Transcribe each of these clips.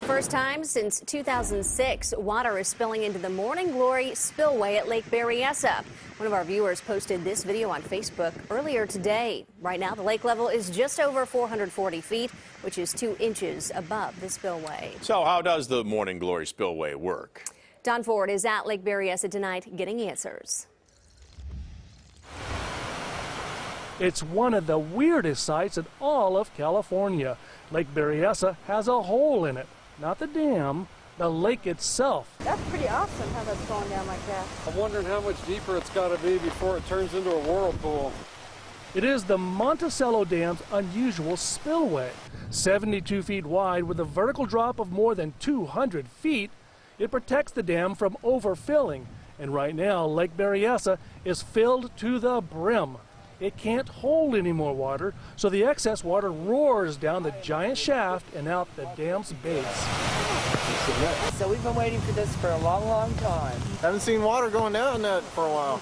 First time since 2006, water is spilling into the Morning Glory Spillway at Lake Berryessa. One of our viewers posted this video on Facebook earlier today. Right now, the lake level is just over 440 feet, which is 2 inches above the spillway. So how does the Morning Glory Spillway work? Don Ford is at Lake Berryessa tonight getting answers. It's one of the weirdest sights in all of California. Lake Berryessa has a hole in it. Not the dam, the lake itself. That's pretty awesome how that's going down like that. I'm wondering how much deeper it's got to be before it turns into a whirlpool. It is the Monticello Dam's unusual spillway. 72 feet wide with a vertical drop of more than 200 feet, it protects the dam from overfilling. And right now, Lake Berryessa is filled to the brim. It can't hold any more water, so the excess water roars down the giant shaft and out the dam's base. So we've been waiting for this for a long, long time. Haven't seen water going down that for a while.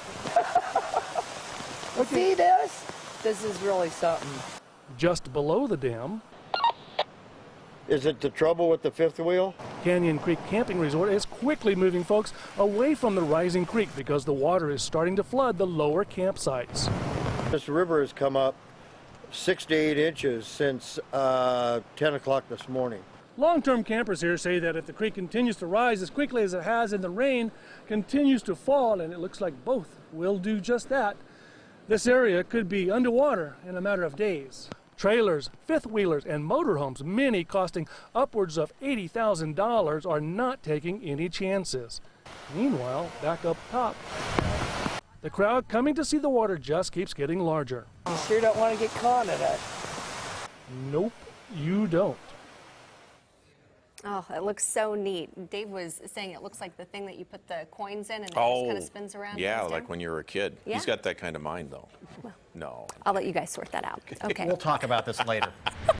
See this? This is really something. Just below the dam, Is it the trouble with the fifth wheel? Canyon Creek Camping Resort is quickly moving folks away from the rising creek because the water is starting to flood the lower campsites. This river has come up 6 to 8 inches since 10 o'clock this morning. Long-term campers here say that if the creek continues to rise as quickly as it has and the rain continues to fall, and it looks like both will do just that, this area could be underwater in a matter of days. Trailers, fifth-wheelers, and motorhomes, many costing upwards of $80,000, are not taking any chances. Meanwhile, back up top, the crowd coming to see the water just keeps getting larger. You sure don't want to get caught in it. Nope, you don't. Oh, it looks so neat. Dave was saying it looks like the thing that you put the coins in and it just kind of spins around. Yeah, like when you were a kid. Yeah. He's got that kind of mind, though. Well, No. I'll let you guys sort that out. Okay. We'll talk about this later.